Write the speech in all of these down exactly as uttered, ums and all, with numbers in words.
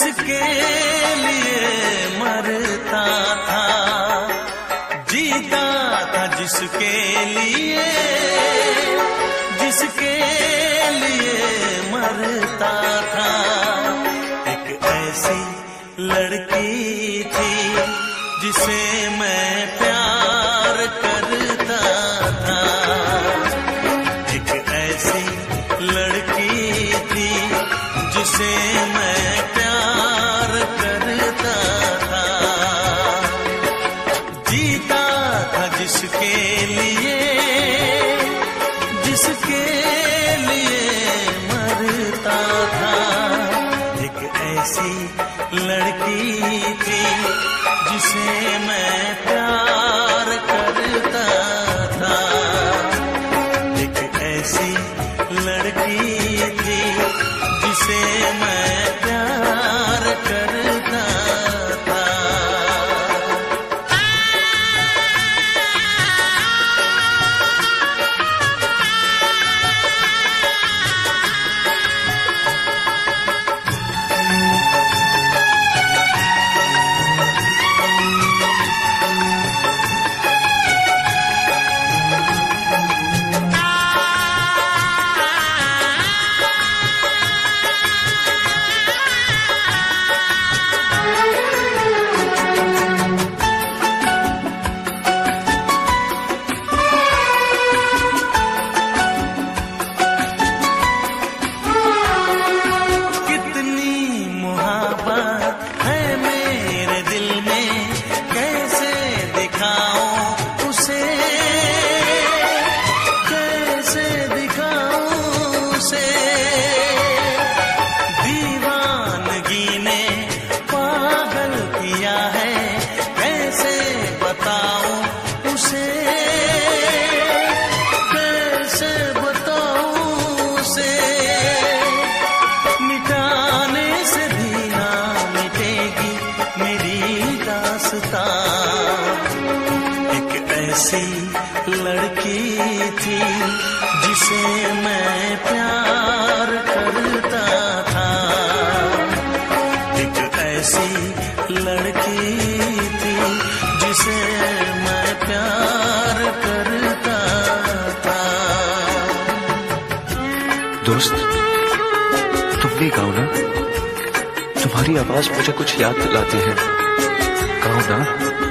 जिसके लिए मरता था, जीता था जिसके लिए, जिसके लिए मरता था। एक ऐसी लड़की थी जिसे मैं प्यार करता था, एक ऐसी लड़की थी जिसे मैं प्यार करता था। जीता था जिसके लिए, जिसके लिए मरता था। एक ऐसी लड़की थी जिसे मैं प्यार करता था, एक ऐसी लड़की थी जिसे मैं प्यार करता था। लड़की थी जिसे मैं प्यार करता था, एक ऐसी लड़की थी जिसे मैं प्यार करता था। दोस्त, तुम भी गाओ ना, तुम्हारी आवाज मुझे कुछ याद दिलाती है, गाओ ना।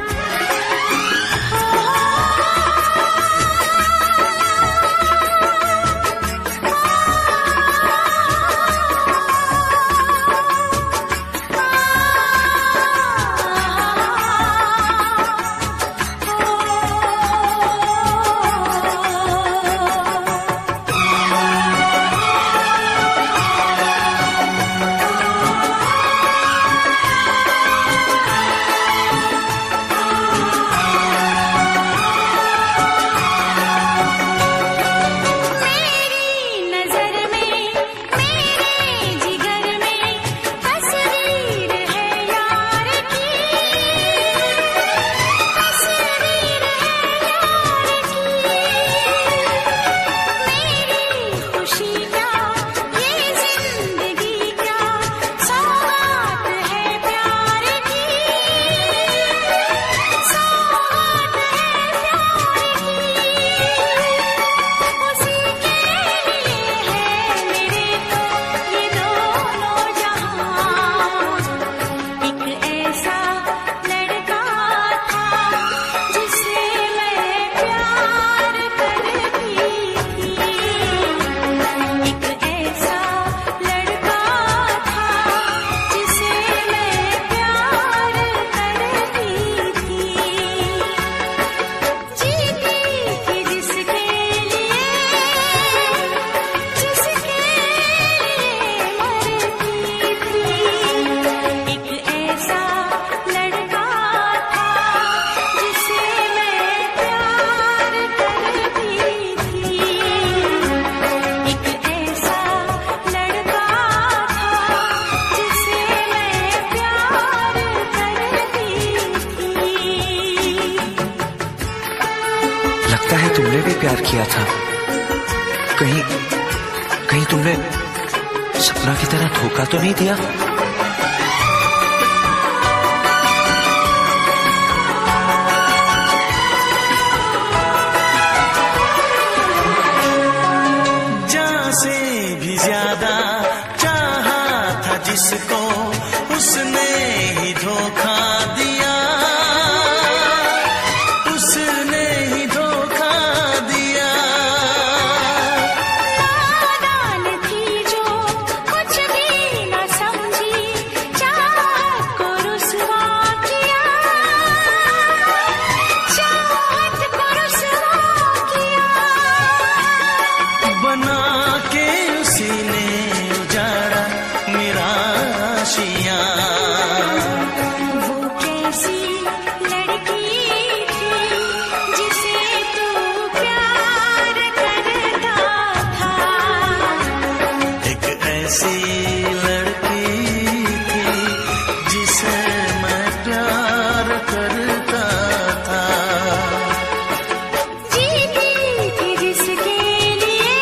तुमने भी प्यार किया था, कहीं कहीं तुमने सपना की तरह धोखा तो नहीं दिया? दुनिया। वो कैसी लड़की थी जिसे तू प्यार करता था। एक ऐसी लड़की थी जिसे मैं प्यार करता था। जीती थी जिसके लिए,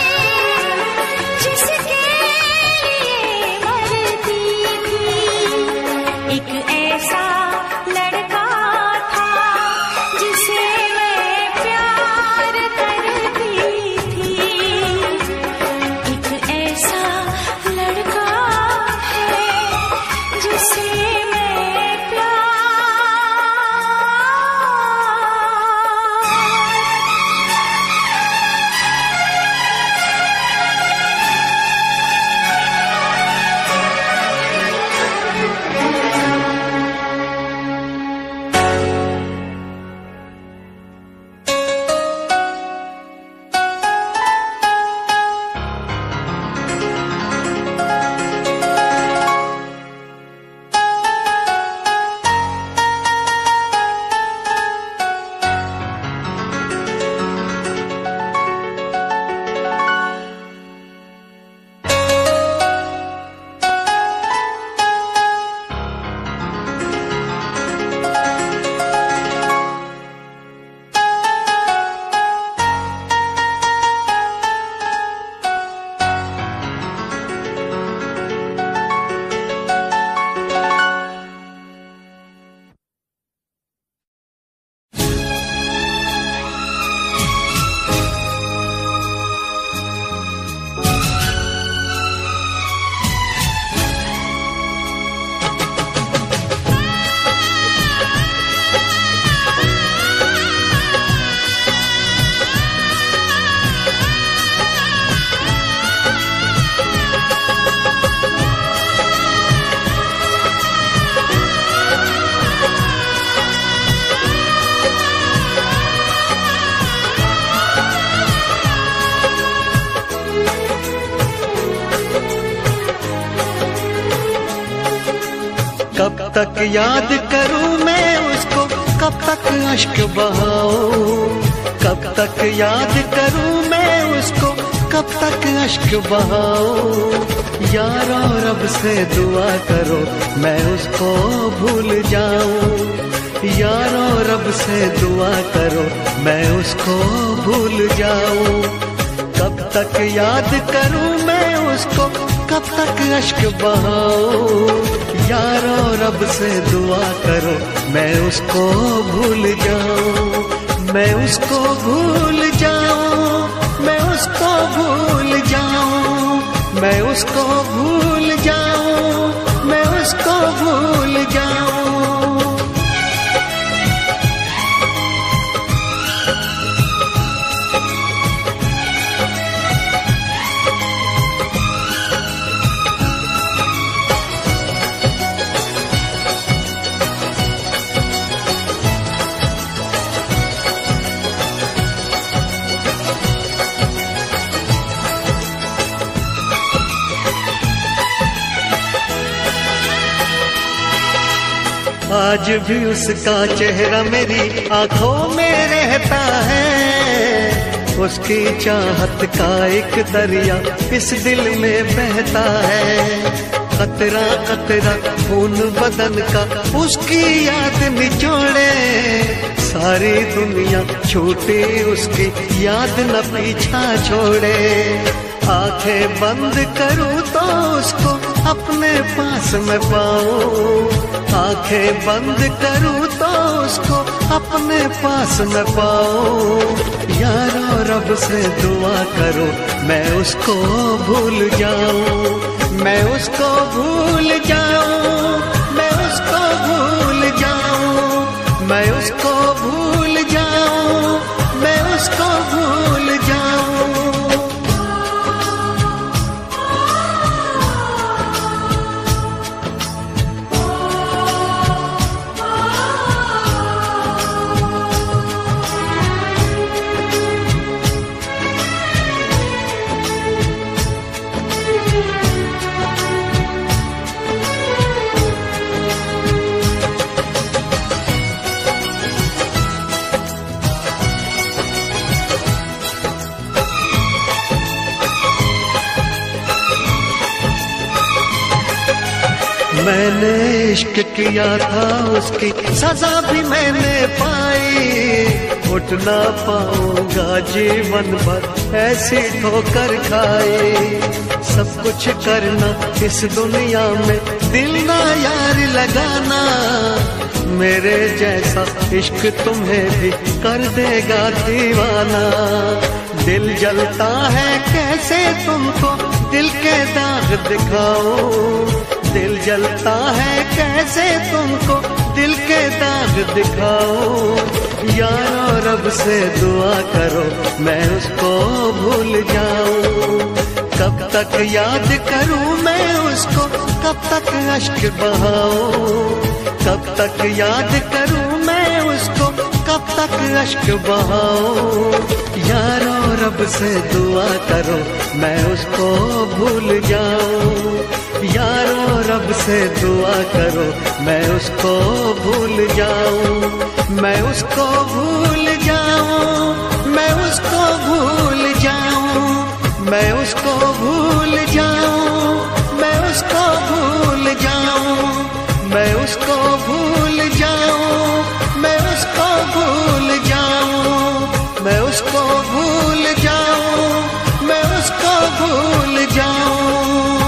जिसके लिए मरती थी। एक ऐसा लड़का था जिसे मैं प्यार करती थी। एक ऐसा लड़का है जिसे मैं प्यार कब तक याद करूं मैं उसको, कब तक अश्क बहाऊं। कब तक याद करूं मैं उसको, कब तक अश्क बहाऊं। यारो रब से दुआ करो मैं उसको भूल जाऊं। यारो रब से दुआ करो मैं उसको भूल जाऊं। कब तक याद करूं मैं उसको, कब तक अश्क बहाऊं। यारो रब से दुआ करो मैं उसको भूल जाऊं। मैं उसको भूल जाऊं, मैं उसको भूल जाऊं। मैं उसको भूल जाऊं, मैं उसको भूल जाऊं। आज भी उसका चेहरा मेरी आंखों में रहता है। उसकी चाहत का एक दरिया इस दिल में बहता है। कतरा कतरा खून बदन का उसकी याद निचोड़े। सारी दुनिया छूटे उसकी याद न पीछा छोड़े। आंखें बंद करूं तो उसको अपने पास में पाऊं। आंखें बंद करूं तो उसको अपने पास में पाऊं। यारो रब से दुआ करो मैं उसको भूल जाऊं। मैं उसको भूल जाऊं, मैं उसको भूल जाऊं। मैं उसको भूल जाऊं, मैं उसको भूल जाऊं। मैंने इश्क किया था उसकी सजा भी मैंने पाई, उठ ना पाऊंगा जीवन भर ऐसी ठोकर खाई। सब कुछ करना इस दुनिया में दिल ना यार लगाना, मेरे जैसा इश्क तुम्हें भी कर देगा दीवाना। दिल जलता है कैसे तुमको दिल के दाग दिखाऊं, दिल जलता है कैसे तुमको दिल के दाग दिखाऊं। यारो रब से दुआ करो मैं उसको भूल जाऊं, कब तक याद करूं मैं उसको, कब तक अश्क बहाऊं, कब तक याद करूं मैं उसको, कब तक अश्क बहाऊं। यारो रब से दुआ करो मैं उसको भूल जाऊं, यारो रब से दुआ करो मैं उसको भूल जाऊं, मैं उसको भूल जाऊं, मैं उसको भूल जाऊं, मैं उसको भूल जाऊं, मैं उसको भूल जाऊं, मैं उसको भूल जाऊं, मैं उसको भूल जाऊं, मैं उसको भूल जाऊं, मैं उसको भूल जाऊं।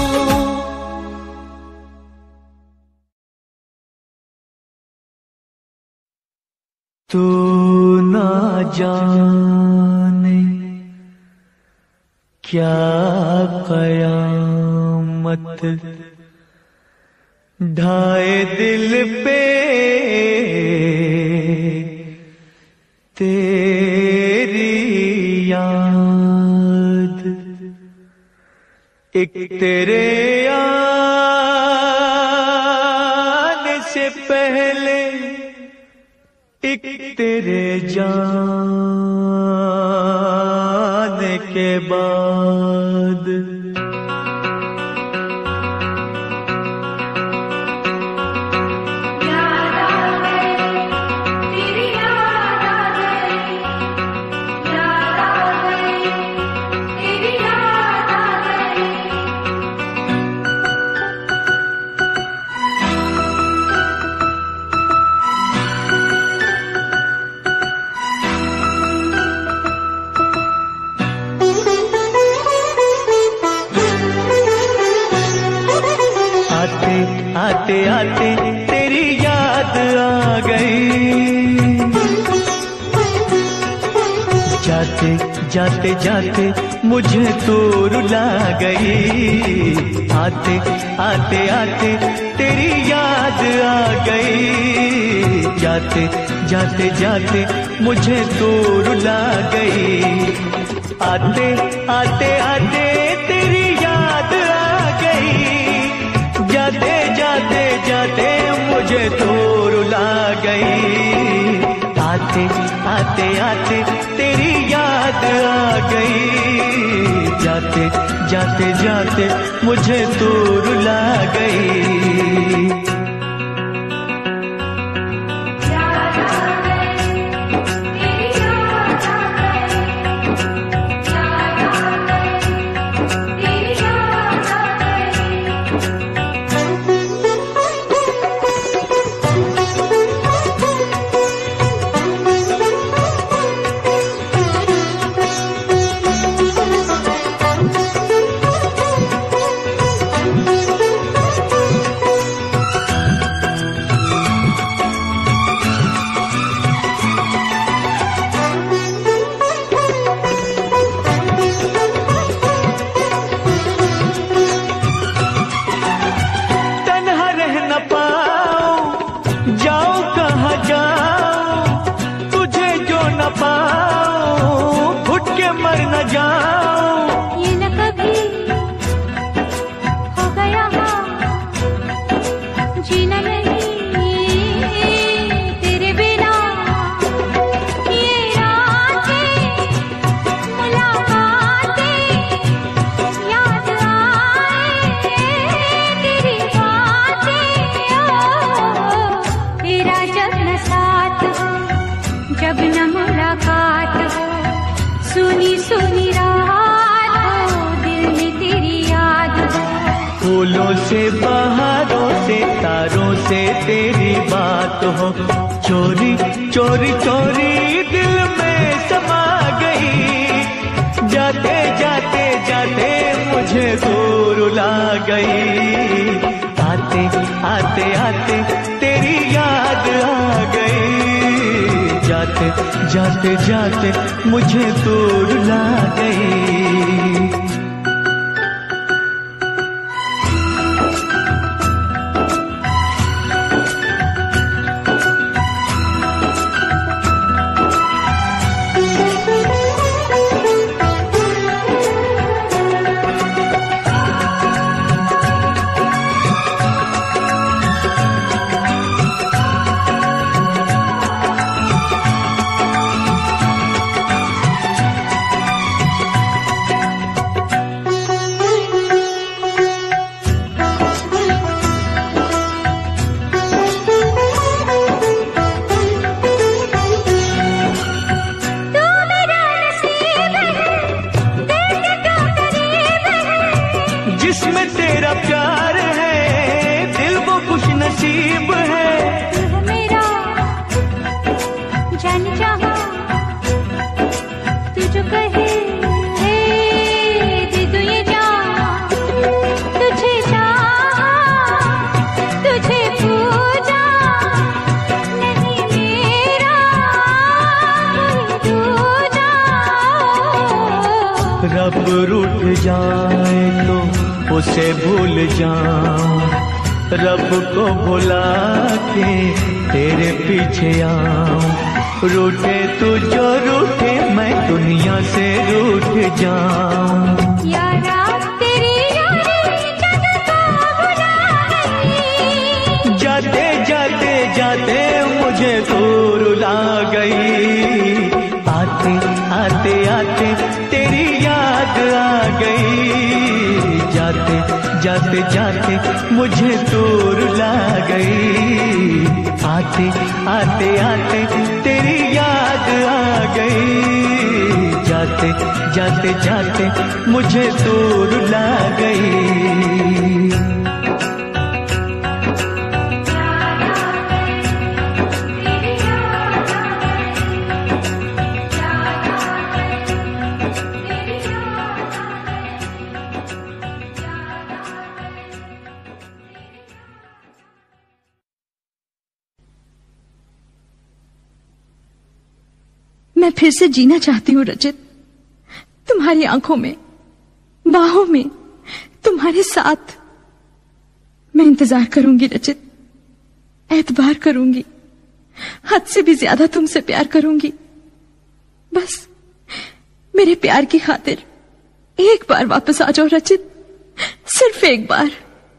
तू ना जाने क्या कयामत ढाए दिल पे तेरी याद, एक तेरे आने से पहले एक तेरे जाने के बाद। आते आते तेरी याद आ गई, जाते जाते जाते मुझे तू रुला गई। आते आते आते तेरी याद आ गई, जाते जाते जाते मुझे तू रुला गई। आते आते आते तेरी याद आ गई, जाते जाते जाते मुझे तो रुला गई। आते आते आते तेरी याद आ गई, जाते जाते जाते मुझे तो रुला गई। बातों से तेरी बात हो, चोरी चोरी चोरी दिल में समा गई, जाते जाते जाते मुझे तो रुला गई, आते आते आते तेरी याद आ गई, जाते जाते जाते मुझे तो रुला गई। रब रूठ जाए तो उसे भूल जाऊं, रब को भुला के तेरे पीछे आऊं, रूठे तू जो रूठे मैं दुनिया से रूठ जाऊं। यारा तेरी यारी जग को भुला गई, जाते जाते जाते मुझे तो रुला गई, आते आते आते तेरी याद आ गई, जाते जाते जाते मुझे तो रुला गई, आते आते आते तेरी याद आ गई, जाते जाते जाते मुझे तो रुला गई। मैं फिर से जीना चाहती हूँ रचित, तुम्हारी आंखों में, बाहों में, तुम्हारे साथ। मैं इंतजार करूंगी रचित, एतबार करूंगी, हद से भी ज्यादा तुमसे प्यार करूंगी। बस मेरे प्यार की खातिर एक बार वापस आ जाओ रचित, सिर्फ एक बार।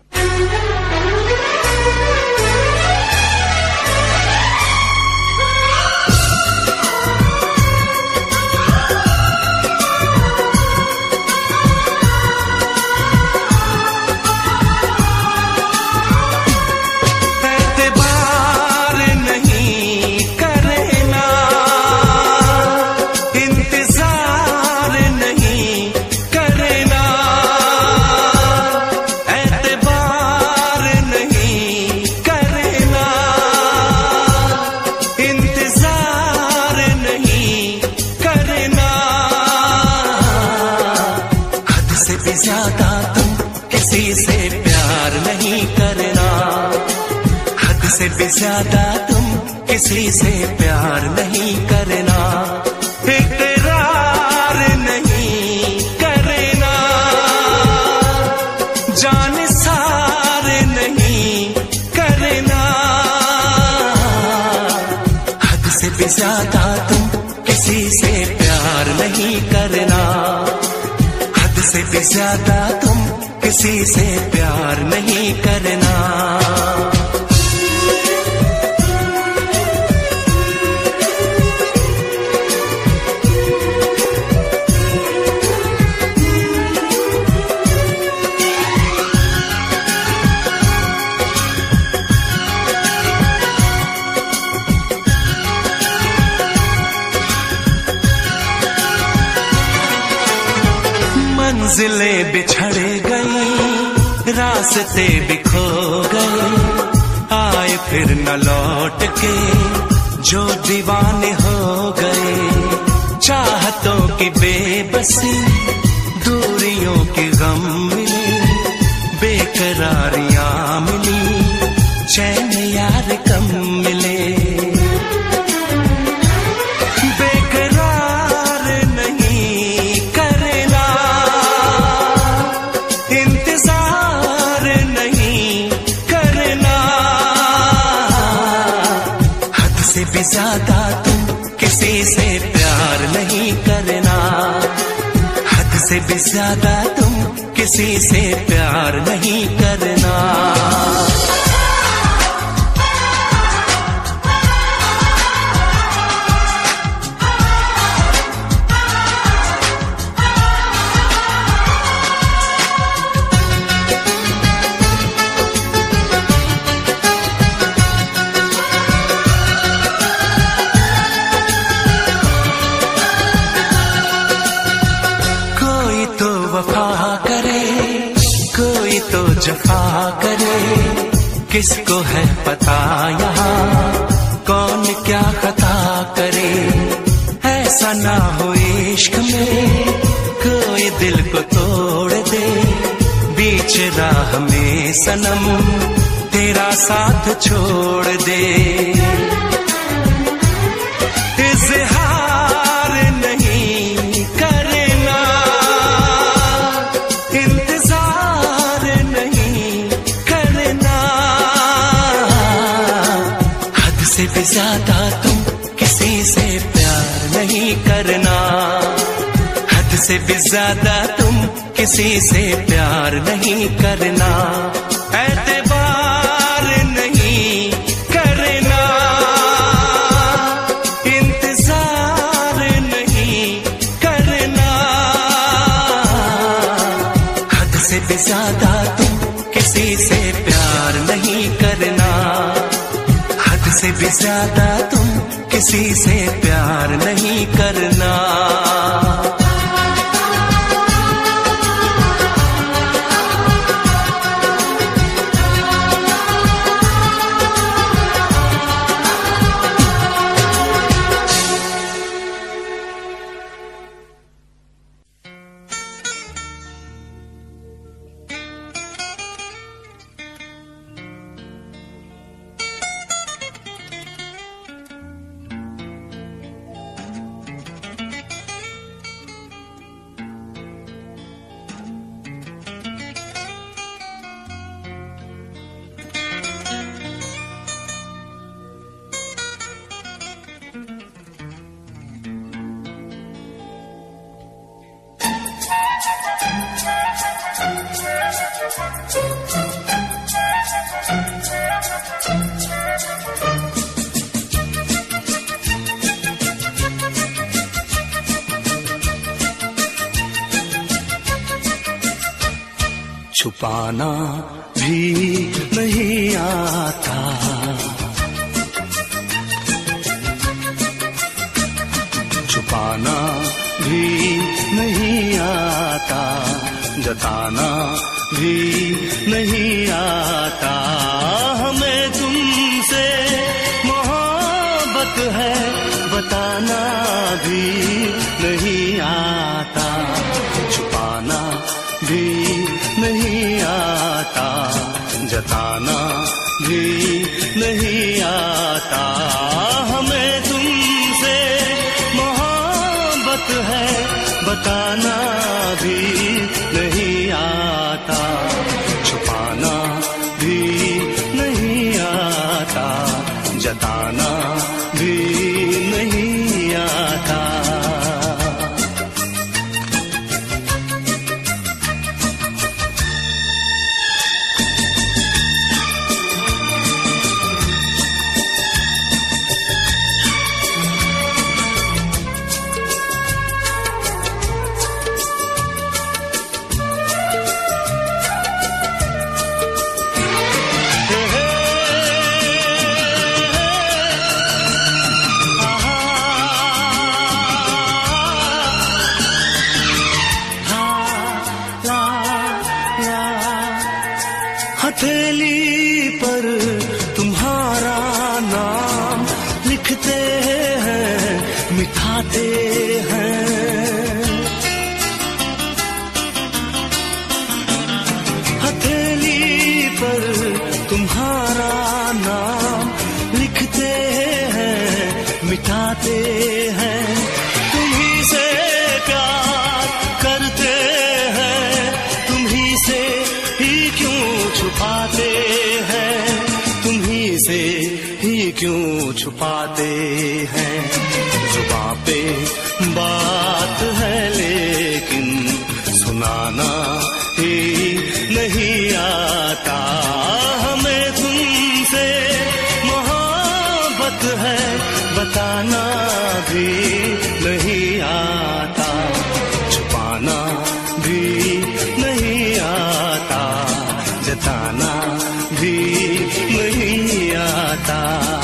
ज्यादा तुम किसी से प्यार नहीं करना, हद से भी ज्यादा तुम किसी से प्यार नहीं करना, इकरार नहीं करना, जान सार नहीं करना, हद से भी ज्यादा तुम किसी से प्यार नहीं करना, से भी ज्यादा तुम किसी से प्यार नहीं करना। मंजिलें बिछड़ गई, रास्ते बिखो गए, फिर न लौट के जो दीवाने हो गए। चाहतों की बेबसी, दूरियों के गम मिले, बेकरारियां मिली, चैन यार कम मिले। बेकरार नहीं करना, इंतजार नहीं करना। हद से भी ज्यादा तुम किसी से प्यार नहीं करना। हद से भी ज्यादा तुम किसी से प्यार नहीं करना। जफा करे, किसको है पता यहाँ कौन क्या खता करे। ऐसा ना हो इश्क में कोई दिल को तोड़ दे, बीच राह में सनम तेरा साथ छोड़ दे। इज़हार नहीं करना, इंतजार नहीं करना। हद से भी ज्यादा तुम किसी से प्यार नहीं करना। हद से भी ज्यादा तुम किसी से प्यार नहीं करना। एतबार नहीं करना, इंतजार नहीं करना। हद से भी ज्यादा तुम किसी से प्यार नहीं करना। हद से भी ज्यादा तुम किसी से प्यार नहीं करना। छुपाना भी नहीं आता, छुपाना भी नहीं आता, जताना भी नहीं आता। हमें तुमसे मोहब्बत है बताना भी नहीं आता। छुपाना भी नहीं आता, जताना भी नहीं आता। हमें तुमसे मोहब्बत है बताना भी नहीं आता। छुपाना भी नहीं आता, जताना भी नहीं आता। मिटाते हैं। हथेली पर तुम्हारा नाम लिखते हैं, मिटाते हैं। तुम्ही से प्यार करते हैं, तुम्ही से ही क्यों छुपाते हैं, तुम्ही से ही क्यों छुपाते हैं। जुबां पे बात है लेकिन सुनाना ही नहीं आता। हमें तुमसे मोहब्बत है बताना भी नहीं आता, छुपाना भी नहीं आता, जताना भी नहीं आता।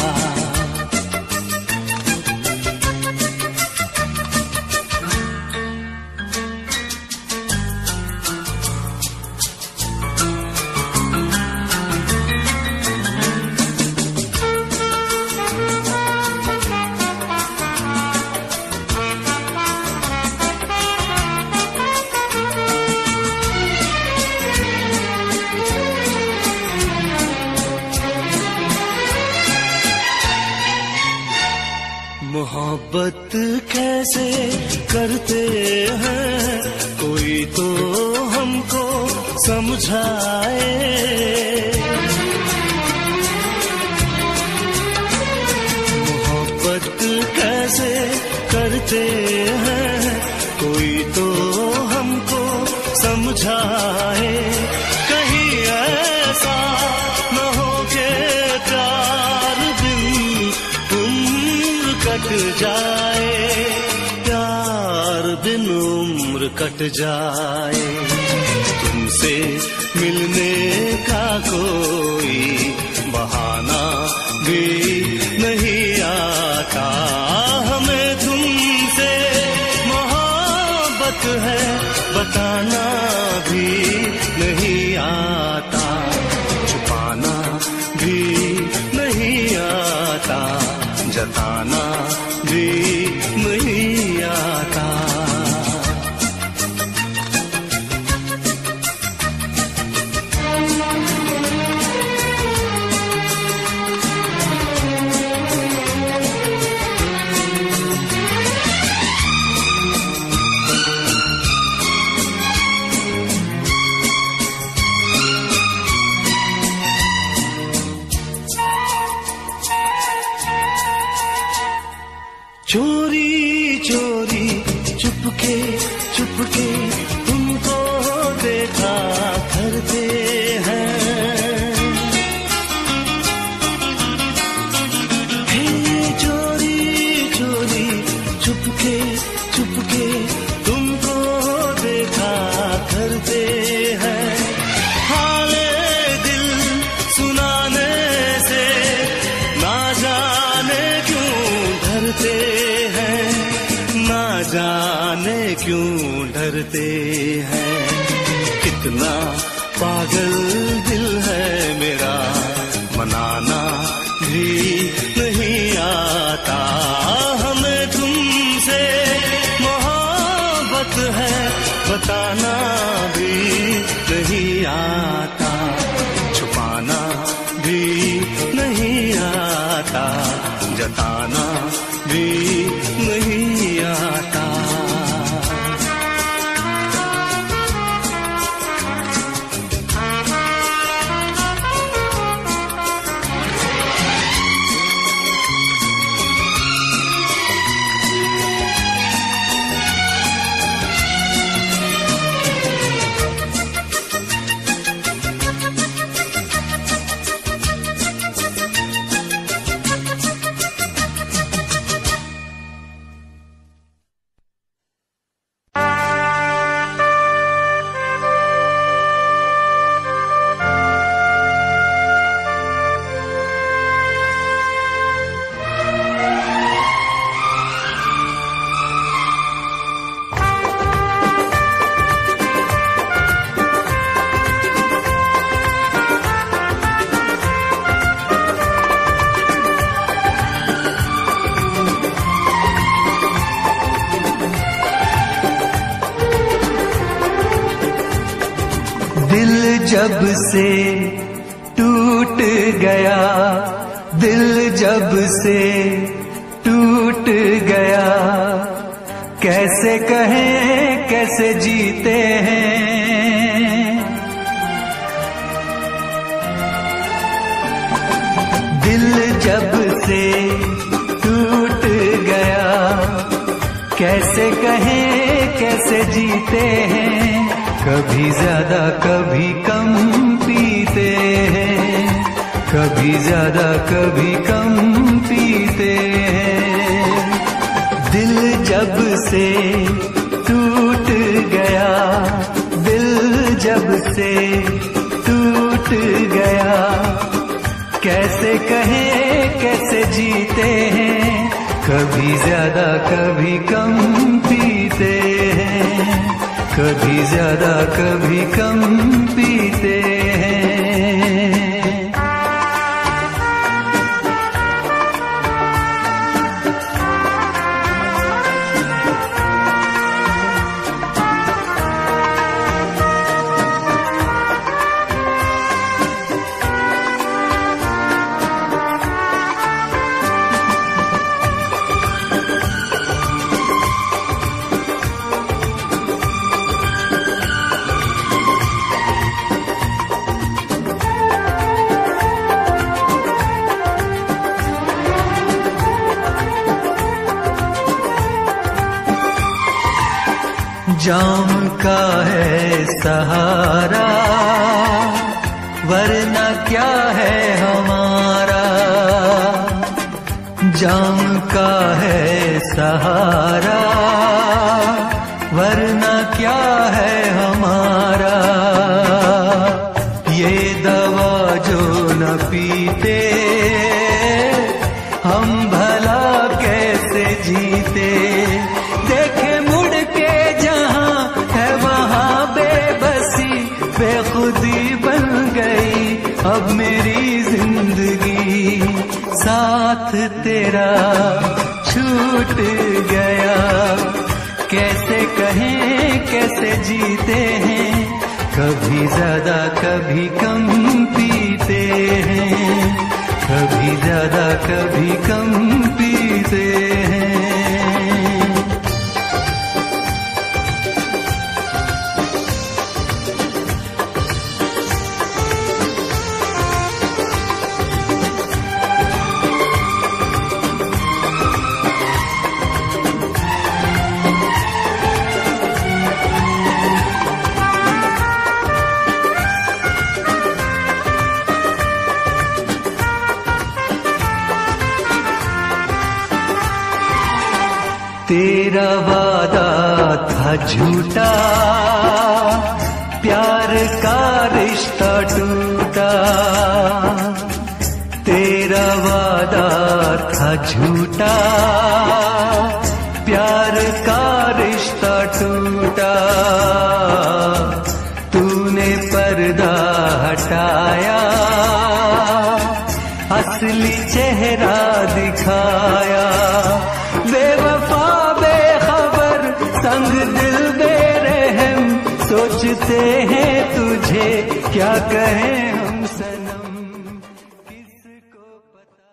मोहब्बत कैसे करते हैं कोई तो हमको समझाए। मोहब्बत कैसे करते हैं कोई तो हमको समझाए। कहीं ऐसा न हो के प्यार बिन कट जाए, प्यार बिन उम्र कट जाए। तुमसे मिलने का कोई बहाना भी नहीं आता। हमें तुमसे मोहब्बत है बताना भी नहीं आता, छुपाना भी नहीं आता, जताना भी नहीं आता। चोरी चोरी चुपके चुपके तुमको देखा करते हैं। हे चोरी चोरी चुपके चुपके तुमको देखा करते हैं। हाले दिल सुनाने से ना जाने क्यों डरते हैं, ना जाने क्यों डरते हैं। कितना पागल दिल है मेरा, मनाना भी नहीं आता। हमें तुमसे मोहब्बत है बताना भी नहीं आता, छुपाना भी नहीं आता, जताना भी नहीं आता। जब से टूट गया, दिल जब से टूट गया, कैसे कहें कैसे जीते हैं। दिल जब से टूट गया, कैसे कहें कैसे जीते हैं। कभी ज्यादा कभी कम पीते हैं, कभी ज्यादा कभी कम पीते हैं। दिल जब से टूट गया, दिल जब से टूट गया, कैसे कहें कैसे जीते हैं। कभी ज्यादा कभी कम पीते हैं, कभी ज्यादा कभी कम पीते हैं। जाम का है सहारा, वरना क्या है हमारा। जाम का है सहारा, वरना क्या है हमारा। ये दवा जो न पीते, हम भला कैसे जीते। देखे मुड़ के जहां है वहां बेबसी, बेखुदी बन गई अब मेरी जिंदगी। साथ तेरा छूट गया, कैसे कहें कैसे जीते हैं। कभी ज्यादा कभी कम पीते हैं, कभी ज्यादा कभी कम पीते हैं। तेरा वादा था झूठा, प्यार का रिश्ता टूटा। तेरा वादा था झूठा, प्यार का रिश्ता टूटा। तूने पर्दा हटाया, असली चेहरा दिखाया। बेवफा बेखबर संग दिल बेरहम, सोचते हैं तुझे क्या कहें हम सनम, किसको पता।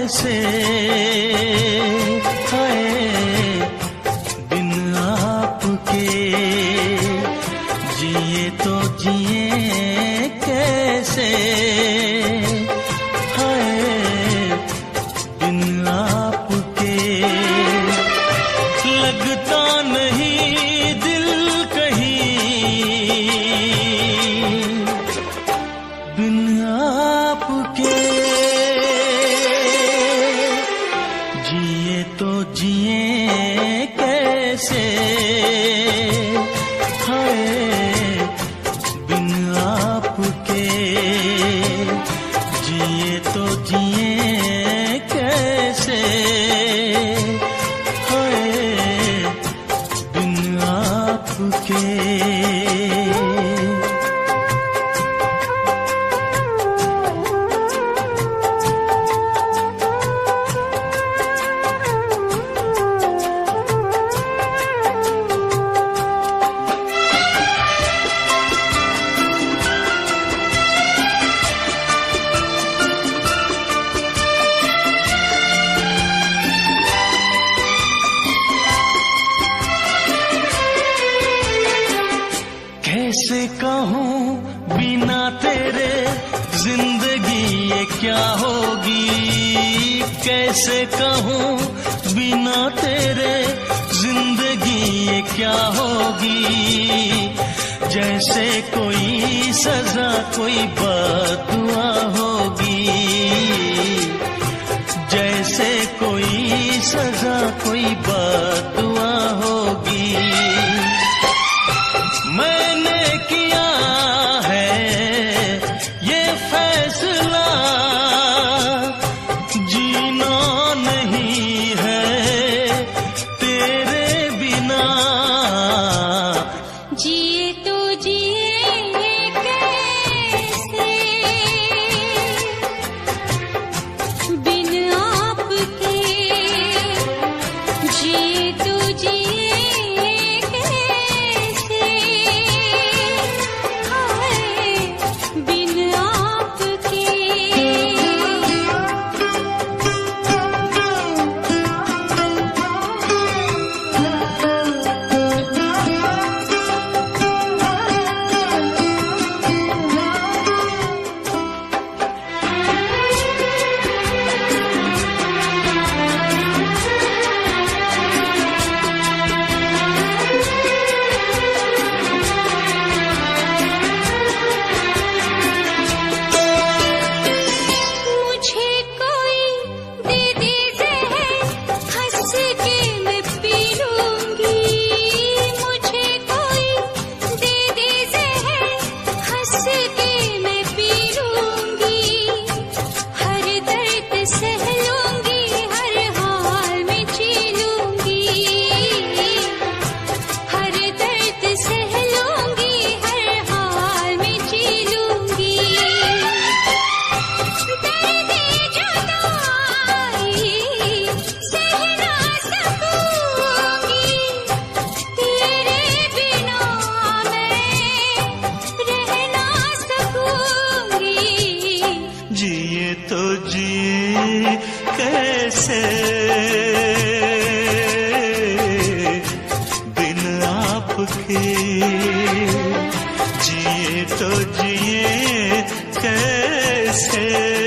कैसे हाय बिन आपके जिए तो जिए कैसे हाय बिन आपके लगता नहीं दिल कहीं बिन आपके जिए तो जिए कैसे हाय बिन आपके जिए तो जिए कैसे हाय बिन आपके। कैसे कहूँ बिना तेरे जिंदगी ये क्या होगी, कैसे कहूँ बिना तेरे जिंदगी ये क्या होगी। जैसे कोई सजा कोई बददुआ होगी, जैसे कोई सजा कोई बददुआ होगी। मैंने किया है ये फैसला जीना नहीं है तेरे बिना। जिए तो जिए कैसे बिन आपके, जिए तो जिए कैसे हाय बिन आपके। मुझे कोई दे दे ज़हर हंस के मैं पी लूंगी, मुझे कोई दे दे ज़हर हंस के मैं पी लूंगी। हर दर्द सह लूंगी हर हाल में जी लूंगी, हर दर्द सह लूंगी हर हाल में जी लूंगी। दर्द जुदाई सह ना सकूंगी, तेरे बिना मैं रह ना सकूंगी। जिए तो जिए कैसे बिन आपके, जिए तो जिए कैसे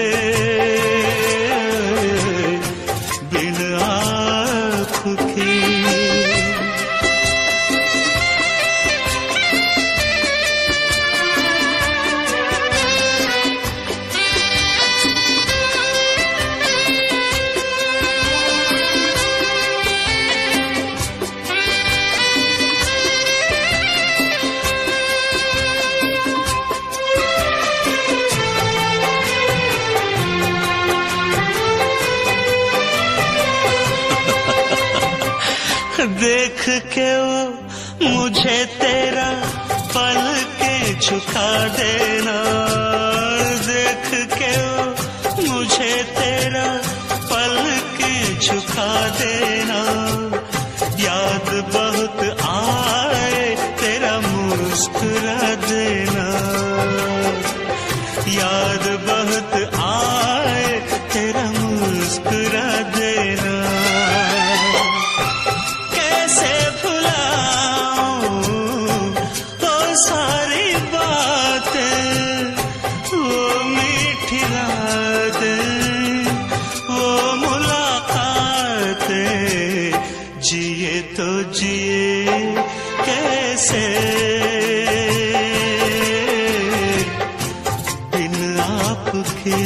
बिन आपके। देख के वो मुझे तेरा पल के झुका देना, देख के वो मुझे तेरा पल के झुका देना। याद बहुत आए तेरा मुस्कुरा देना, याद बहुत आए तेरा मुस्कुरा मुस्कुरा देना। कैसे भुलाऊं वो सारी बातें, वो मीठी रातें, वो मुलाकातें, जिए तो जिए कैसे बिन आपके,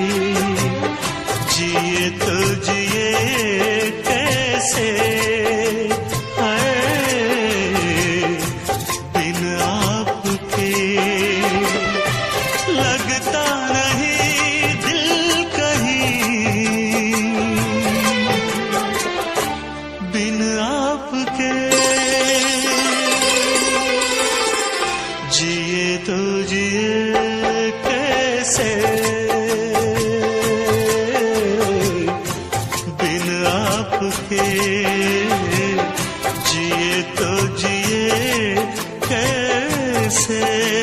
जिए तो जिए कैसे है बिन आपके। लगता नहीं दिल कहीं बिन आपके, जिए तो जिए कैसे बिन आपके, जिए तो जिए कैसे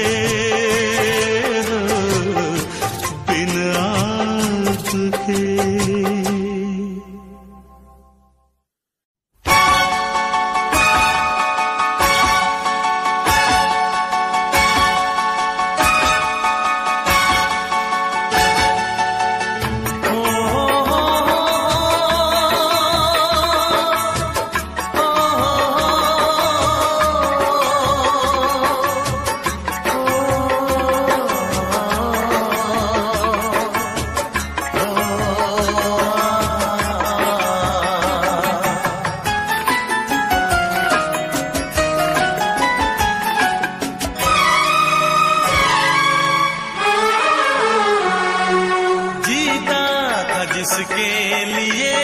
बिन आपके। जिसके लिए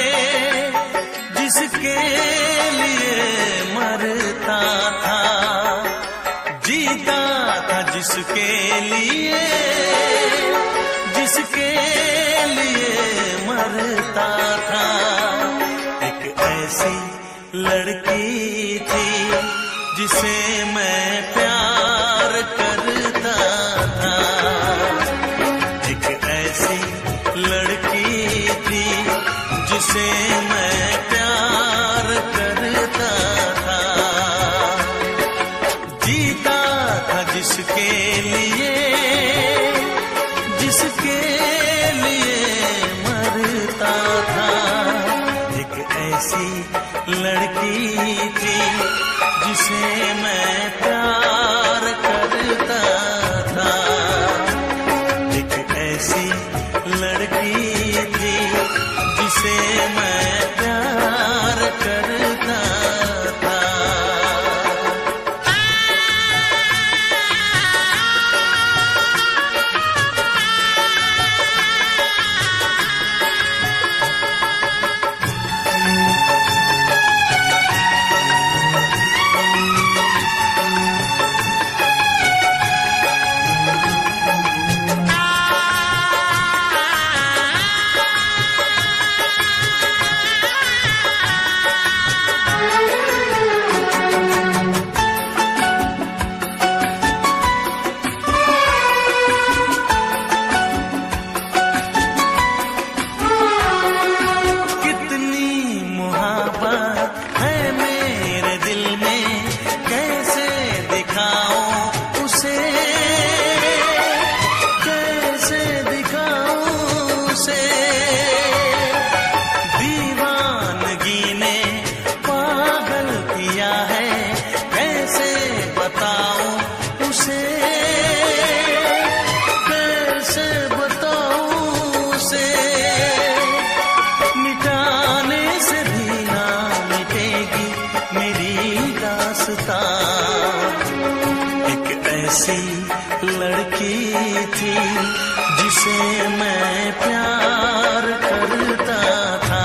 जिसके लिए मरता था, जीता था जिसके लिए जिसके लिए मरता था। एक ऐसी लड़की थी जिसे मैं प्यार करता था, एक ऐसी लड़की थी जिसे मैं प्यार करता था। जीता था जिसके लिए जिसके लिए मरता था। एक ऐसी लड़की थी जिसे मैं प्यार करता था, एक ऐसी लड़की थी जिसे मैं प्यार करता था। लड़की थी जिसे मैं प्यार करता था,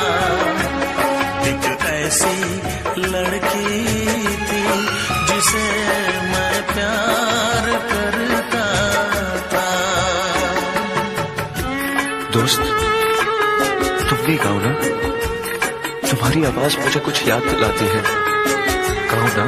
एक ऐसी लड़की थी जिसे मैं प्यार करता था। दोस्त, तुम भी गाओ ना, तुम्हारी आवाज मुझे कुछ याद दिलाती है, गाओ ना।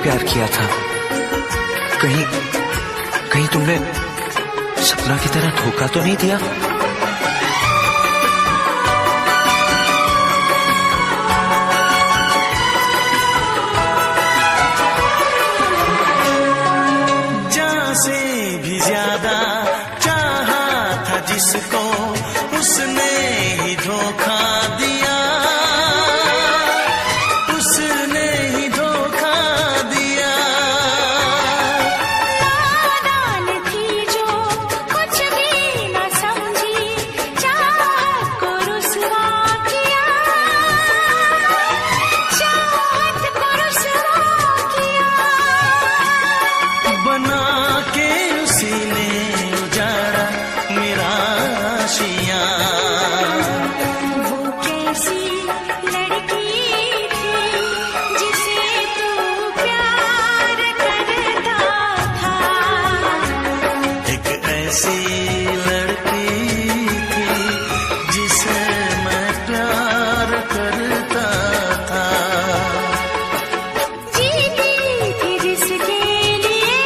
प्यार किया था। कहीं कहीं तुमने सपना की तरह धोखा तो नहीं दिया? जान से भी ज्यादा चाहा था जिसको, उसने ही धोखा दिया, उसने ही धोखा दिया। नादान थी जो कुछ भी न समझी, चाहत को रुसवा किया, चाहत को रुसवा किया। बना के उसी ने उजाड़ा मेरा आशियाँ। वो कैसी लड़की थी जिसे तू प्यार करता था, एक ऐसी लड़की थी जिसे मैं प्यार करता था। जीती थी जिसके लिए,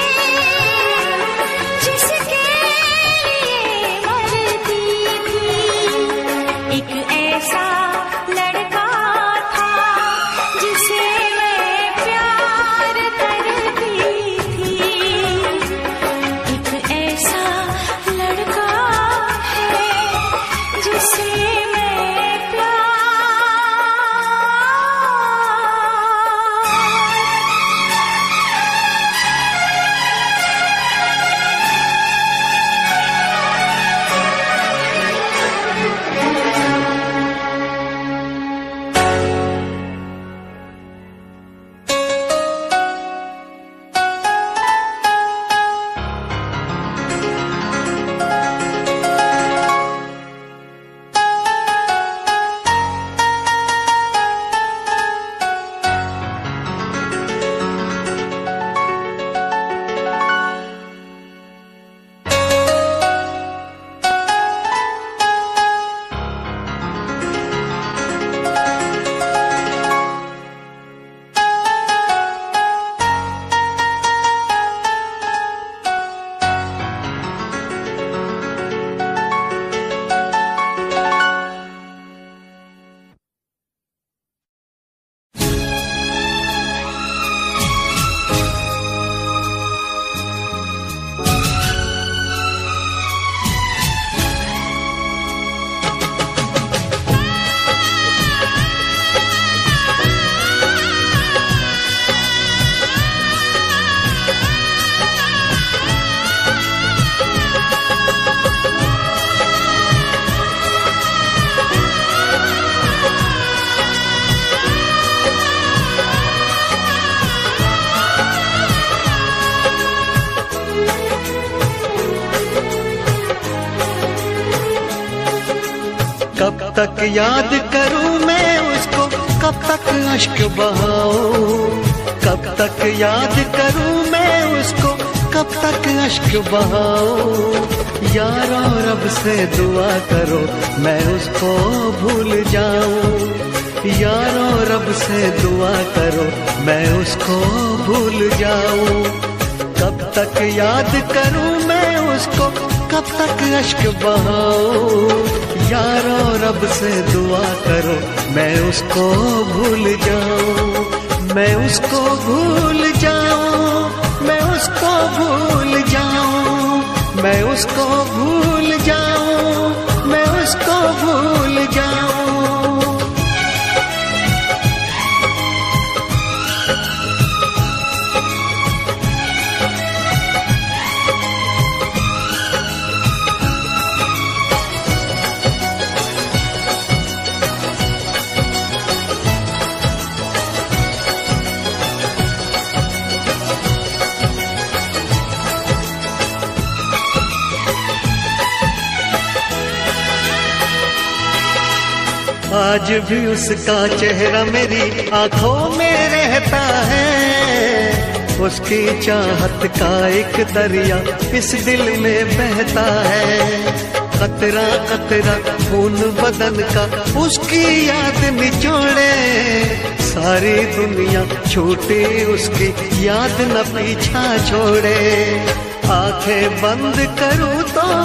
जिसके लिए मरती थी। एक ऐसा लड़का था जिसे मैं प्यार करती थी। एक ऐसा लड़का है जिसे मैं प्यार कब तक याद करूं मैं उसको, कब तक अश्क बहाऊं, कब तक याद करूं मैं उसको, कब तक अश्क बहाऊं। यारो रब से दुआ करो मैं उसको भूल जाऊं, यारो रब से दुआ करो मैं उसको भूल जाऊं। कब तक याद करूं मैं उसको, कब तक अश्क बहाऊं। यारो रब से दुआ करो मैं उसको भूल जाऊं, मैं उसको भूल जाऊं, मैं उसको भूल जाऊं, मैं उसको भूल जाऊं, मैं उसको भूल जाऊं। आज भी उसका चेहरा मेरी आंखों में रहता है, उसकी चाहत का एक दरिया इस दिल में बहता है। खत कतरा कतरा खून बदन का उसकी याद निचोड़े, सारी दुनिया छूटे उसकी याद न पीछा छोड़े। आंखें बंद करूं तो